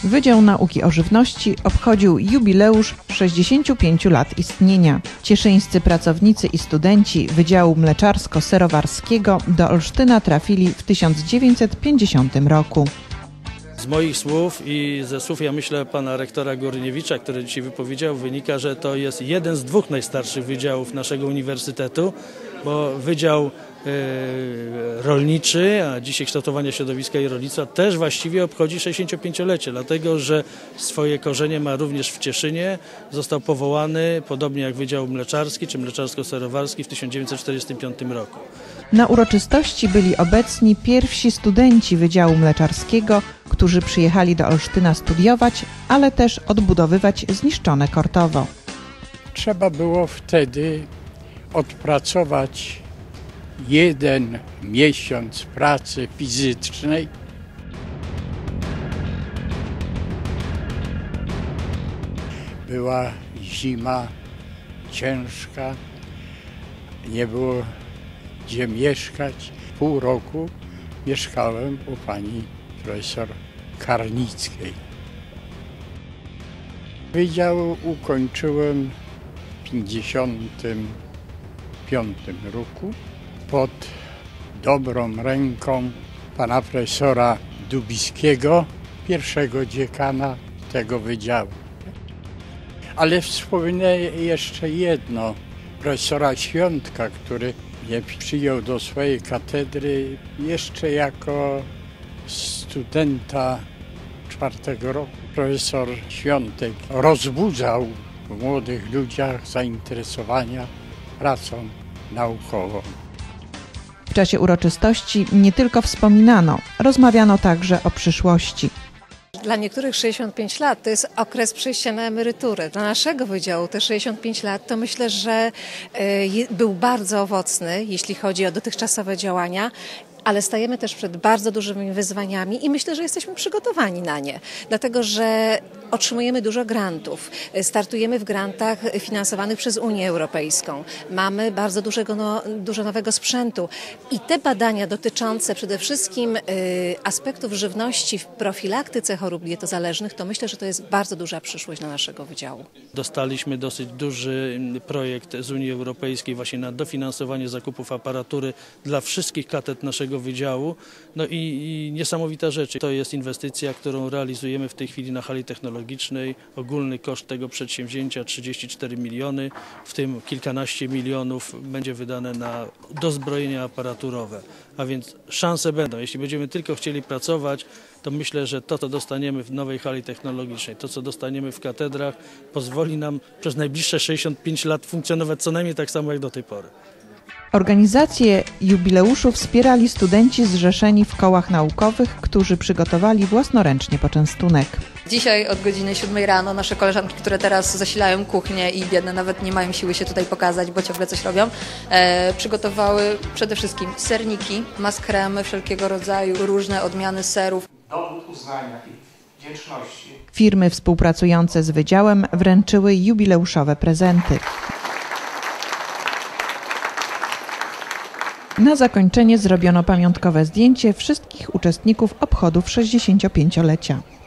Wydział Nauki o Żywności obchodził jubileusz 65 lat istnienia. Cieszyńscy pracownicy i studenci Wydziału Mleczarsko-Serowarskiego do Olsztyna trafili w 1950 roku. Z moich słów i ze słów, ja myślę, pana rektora Górniewicza, który dzisiaj wypowiedział, wynika, że to jest jeden z dwóch najstarszych wydziałów naszego uniwersytetu, bo Wydział Rolniczy, a dzisiaj kształtowania środowiska i rolnictwa też właściwie obchodzi 65-lecie, dlatego że swoje korzenie ma również w Cieszynie. Został powołany, podobnie jak Wydział Mleczarski czy Mleczarsko-Serowarski w 1945 roku. Na uroczystości byli obecni pierwsi studenci Wydziału Mleczarskiego, którzy przyjechali do Olsztyna studiować, ale też odbudowywać zniszczone Kortowo. Trzeba było wtedy odpracować 1 miesiąc pracy fizycznej. Była zima ciężka, nie było gdzie mieszkać. Pół roku mieszkałem u pani profesor Karnickiej. Wydział ukończyłem w 1955 roku pod dobrą ręką pana profesora Dubiskiego, pierwszego dziekana tego wydziału. Ale wspomnę jeszcze jedno, profesora Świątka, który mnie przyjął do swojej katedry jeszcze jako studenta 4. roku. Profesor Świątek rozbudzał w młodych ludziach zainteresowania pracą naukową. W czasie uroczystości nie tylko wspominano, rozmawiano także o przyszłości. Dla niektórych 65 lat to jest okres przejścia na emeryturę. Dla naszego wydziału te 65 lat to myślę, że był bardzo owocny, jeśli chodzi o dotychczasowe działania. Ale stajemy też przed bardzo dużymi wyzwaniami i myślę, że jesteśmy przygotowani na nie, dlatego że otrzymujemy dużo grantów, startujemy w grantach finansowanych przez Unię Europejską, mamy bardzo dużo nowego sprzętu i te badania dotyczące przede wszystkim aspektów żywności w profilaktyce chorób dietozależnych, to myślę, że to jest bardzo duża przyszłość dla naszego wydziału. Dostaliśmy dosyć duży projekt z Unii Europejskiej właśnie na dofinansowanie zakupów aparatury dla wszystkich katedr naszego wydziału. No i niesamowita rzecz. To jest inwestycja, którą realizujemy w tej chwili na hali technologicznej. Ogólny koszt tego przedsięwzięcia 34 miliony, w tym kilkanaście milionów będzie wydane na dozbrojenia aparaturowe. A więc szanse będą. Jeśli będziemy tylko chcieli pracować, to myślę, że to, co dostaniemy w nowej hali technologicznej, to, co dostaniemy w katedrach, pozwoli nam przez najbliższe 65 lat funkcjonować co najmniej tak samo jak do tej pory. Organizację jubileuszu wspierali studenci zrzeszeni w kołach naukowych, którzy przygotowali własnoręcznie poczęstunek. Dzisiaj od godziny 7 rano nasze koleżanki, które teraz zasilają kuchnię i biedne nawet nie mają siły się tutaj pokazać, bo ciągle coś robią, przygotowały przede wszystkim serniki, maskremy wszelkiego rodzaju, różne odmiany serów. Dowód uznania i wdzięczności. Firmy współpracujące z wydziałem wręczyły jubileuszowe prezenty. Na zakończenie zrobiono pamiątkowe zdjęcie wszystkich uczestników obchodów 65-lecia.